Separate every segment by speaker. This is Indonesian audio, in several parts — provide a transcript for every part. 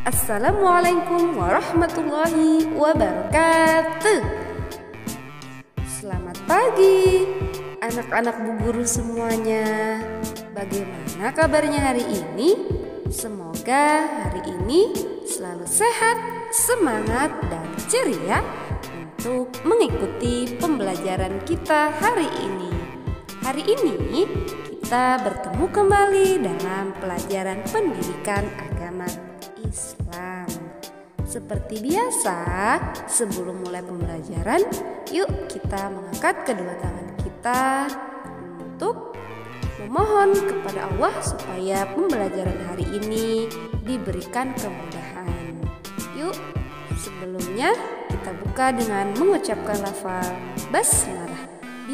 Speaker 1: Assalamualaikum warahmatullahi wabarakatuh. Selamat pagi anak-anak Bu Guru semuanya. Bagaimana kabarnya hari ini? Semoga hari ini selalu sehat, semangat, dan ceria untuk mengikuti pembelajaran kita hari ini. Hari ini kita bertemu kembali dalam pelajaran pendidikan agama Islam. Seperti biasa, sebelum mulai pembelajaran, yuk kita mengangkat kedua tangan kita untuk memohon kepada Allah supaya pembelajaran hari ini diberikan kemudahan. Yuk, sebelumnya kita buka dengan mengucapkan lafal basmalah.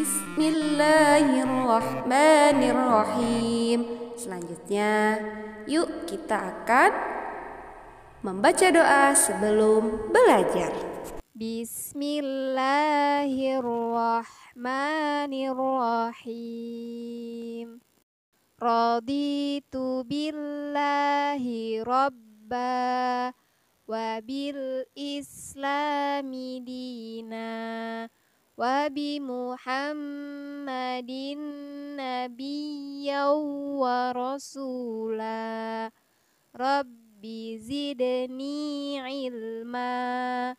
Speaker 1: Bismillahirrahmanirrahim. Selanjutnya, yuk kita akan membaca doa sebelum belajar.
Speaker 2: Bismillahirrahmanirrahim. Raditu billahi rabba wa bil islami dina wa bi Muhammadin nabiyyan wa rasula. Rabbi zidni ilma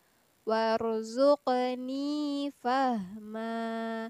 Speaker 2: warzuqni fahma.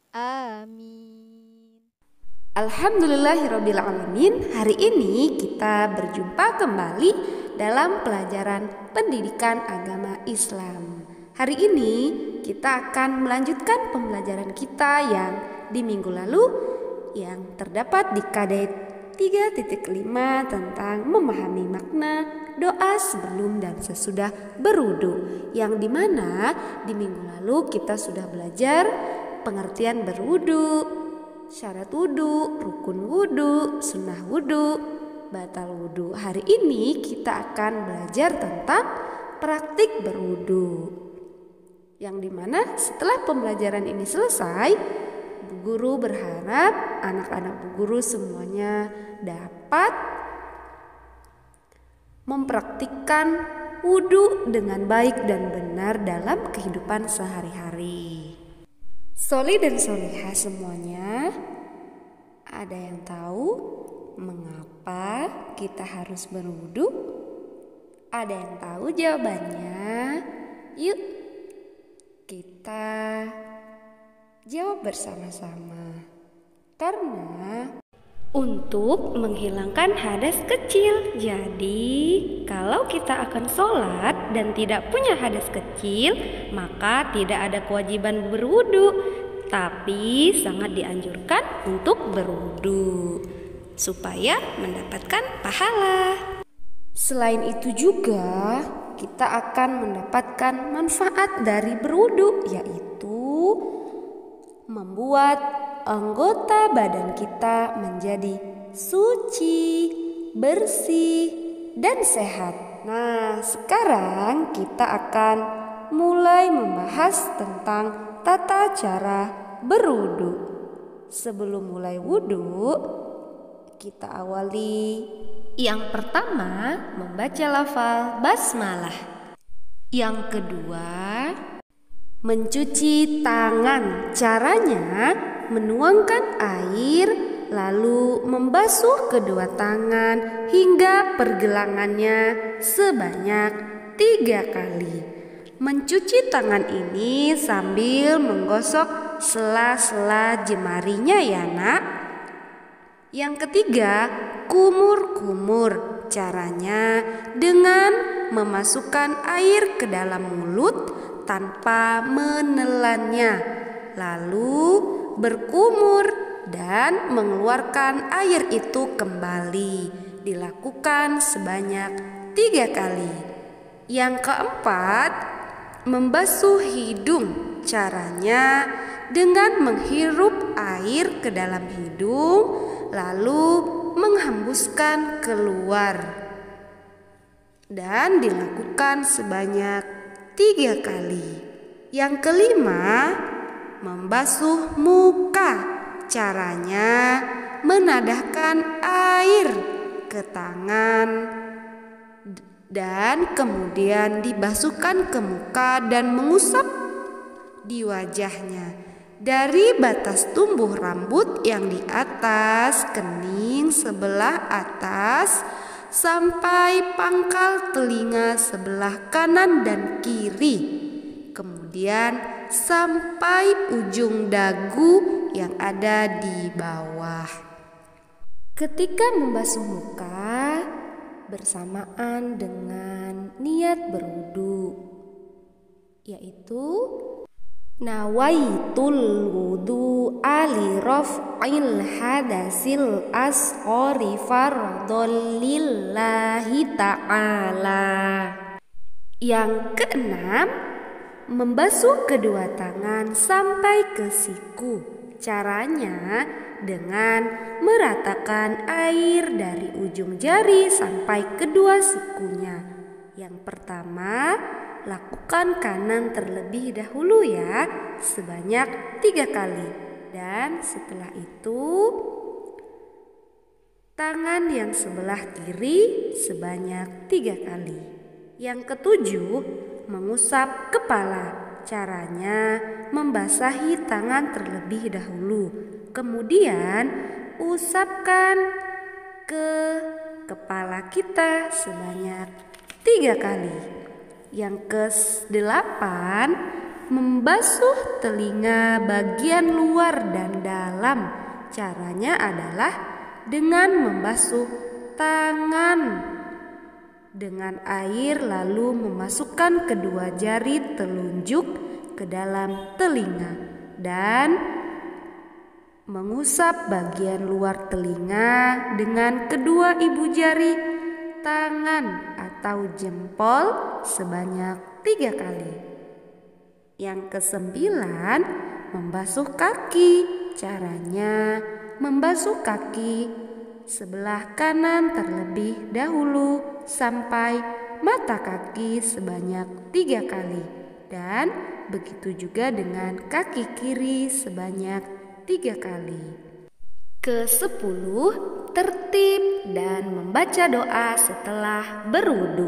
Speaker 2: Amin.
Speaker 1: Alhamdulillahirrabbilalamin. Hari ini kita berjumpa kembali dalam pelajaran pendidikan agama Islam. Hari ini kita akan melanjutkan pembelajaran kita yang di minggu lalu yang terdapat di KD 3.5 tentang memahami makna doa sebelum dan sesudah berwudu, yang dimana di minggu lalu kita sudah belajar pengertian berwudu, syarat wudu, rukun wudu, sunnah wudu, batal wudu. Hari ini kita akan belajar tentang praktik berwudu, yang dimana setelah pembelajaran ini selesai, Bu Guru berharap anak-anak Bu Guru semuanya dapat mempraktikkan wudu dengan baik dan benar dalam kehidupan sehari-hari. Soli dan solihah semuanya, ada yang tahu mengapa kita harus berwudu? Ada yang tahu jawabannya? Yuk kita jawab bersama-sama. Karena untuk menghilangkan hadas kecil. Jadi kalau kita akan sholat dan tidak punya hadas kecil, maka tidak ada kewajiban berwudu, tapi sangat dianjurkan untuk berwudu supaya mendapatkan pahala. Selain itu juga kita akan mendapatkan manfaat dari berwudu, yaitu membuat anggota badan kita menjadi suci, bersih, dan sehat. Nah, sekarang kita akan mulai membahas tentang tata cara berwudu. Sebelum mulai wudu, kita awali yang pertama membaca lafal basmalah. Yang kedua, mencuci tangan. Caranya menuangkan air lalu membasuh kedua tangan hingga pergelangannya sebanyak 3 kali. Mencuci tangan ini sambil menggosok sela-sela jemarinya ya nak. Yang ketiga, kumur-kumur. Caranya dengan memasukkan air ke dalam mulut tanpa menelannya, lalu berkumur dan mengeluarkan air itu kembali. Dilakukan sebanyak 3 kali. Yang keempat, membasuh hidung. Caranya dengan menghirup air ke dalam hidung lalu menghembuskan keluar, dan dilakukan sebanyak 3 kali. Yang kelima, membasuh muka. Caranya menadahkan air ke tangan dan kemudian dibasuhkan ke muka dan mengusap di wajahnya dari batas tumbuh rambut yang di atas kening sebelah atas sampai pangkal telinga sebelah kanan dan kiri, kemudian sampai ujung dagu yang ada di bawah. Ketika membasuh muka bersamaan dengan niat berwudu, yaitu nawaitul wudu ali raf'il hadasil asghari fardhon lillahi ta'ala. Yang keenam, membasuh kedua tangan sampai ke siku. Caranya dengan meratakan air dari ujung jari sampai kedua sikunya. Yang pertama, lakukan kanan terlebih dahulu ya, sebanyak 3 kali. Dan setelah itu tangan yang sebelah kiri sebanyak 3 kali. Yang ketujuh, mengusap kepala. Caranya membasahi tangan terlebih dahulu, kemudian usapkan ke kepala kita sebanyak 3 kali. Yang ke-8, membasuh telinga bagian luar dan dalam. Caranya adalah dengan membasuh tangan dengan air lalu memasukkan kedua jari telunjuk ke dalam telinga dan mengusap bagian luar telinga dengan kedua ibu jari tangan atau jempol sebanyak 3 kali. Yang ke-9, membasuh kaki. Caranya membasuh kaki sebelah kanan terlebih dahulu sampai mata kaki sebanyak 3 kali, dan begitu juga dengan kaki kiri sebanyak 3 kali. Ke-10, tertib dan membaca doa setelah berwudu.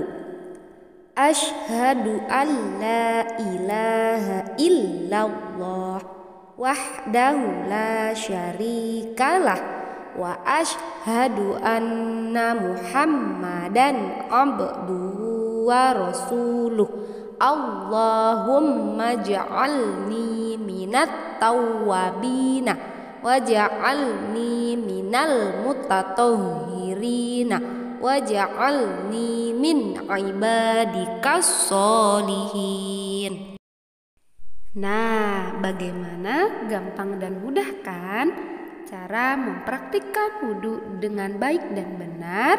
Speaker 1: Asyhadu an la ilaha illallah wahdahu la syarikalah wa asyhadu anna Muhammadan abduhu wa rasuluh. Allahumma ja'alni minat tawwabina wa ja'alni minal mutatahhirina wa ja'alni min ibadikas sholihin. Nah, bagaimana? Gampang dan mudah kan cara mempraktikkan wudhu dengan baik dan benar?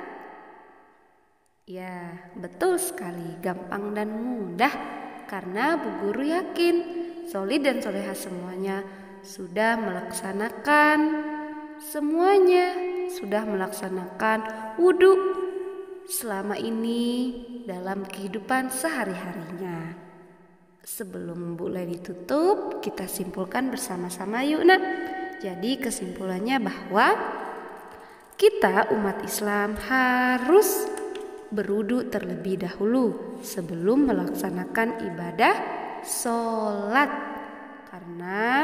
Speaker 1: Ya, betul sekali, gampang dan mudah. Karena Bu Guru yakin Soli dan Soleha semuanya sudah melaksanakan wudhu selama ini dalam kehidupan sehari-harinya. Sebelum mulai ditutup, kita simpulkan bersama-sama yuk nak. Jadi kesimpulannya bahwa kita umat Islam harus berwudu terlebih dahulu sebelum melaksanakan ibadah sholat. Karena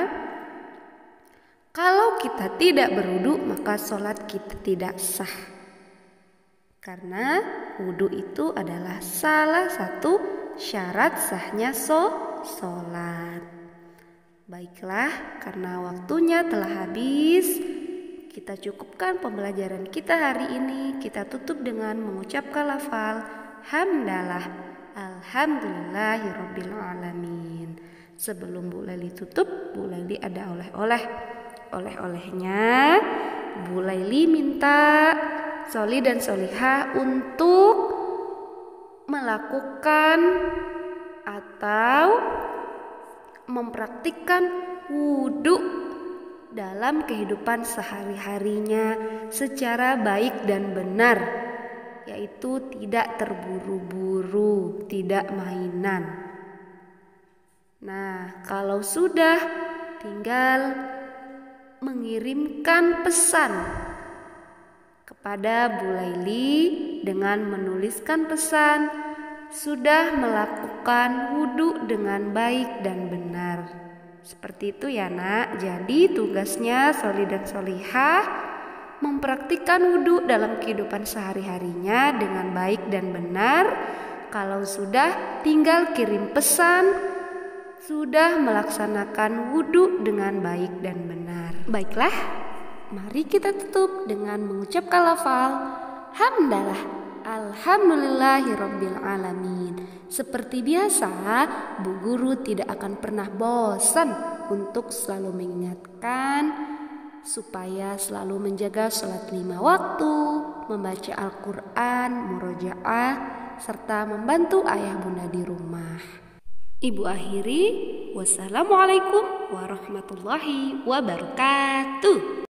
Speaker 1: kalau kita tidak berwudu maka sholat kita tidak sah. Karena wudu itu adalah salah satu syarat sahnya sholat. Baiklah, karena waktunya telah habis, kita cukupkan pembelajaran kita hari ini. Kita tutup dengan mengucapkan lafal hamdalah, alhamdulillahirabbil alamin. Sebelum Bu Laili tutup, Bu Laili ada oleh-olehnya. Bu Laili minta Soli dan Soliha untuk melakukan atau mempraktikkan wudhu dalam kehidupan sehari-harinya secara baik dan benar, yaitu tidak terburu-buru, tidak mainan. Nah, kalau sudah, tinggal mengirimkan pesan kepada Bu Laili dengan menuliskan pesan sudah melakukan wudhu dengan baik dan benar. Seperti itu ya nak. Jadi tugasnya Soli dan Solihah mempraktikkan wudhu dalam kehidupan sehari-harinya dengan baik dan benar. Kalau sudah, tinggal kirim pesan sudah melaksanakan wudhu dengan baik dan benar. Baiklah, mari kita tutup dengan mengucapkan lafal hamdalah. Alhamdulillahirabbil alamin. Seperti biasa, Bu Guru tidak akan pernah bosan untuk selalu mengingatkan supaya selalu menjaga sholat 5 waktu, membaca Al-Quran, murojaah, serta membantu ayah bunda di rumah. Ibu akhiri, wassalamualaikum warahmatullahi wabarakatuh.